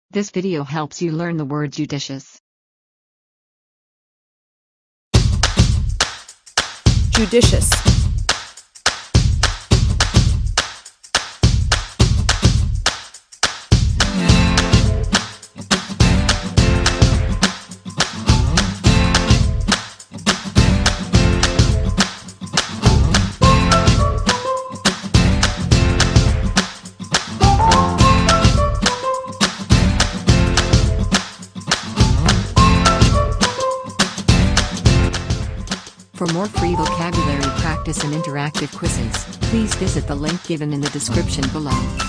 This video helps you learn the word judicious. Judicious. For more free vocabulary practice and interactive quizzes, please visit the link given in the description below.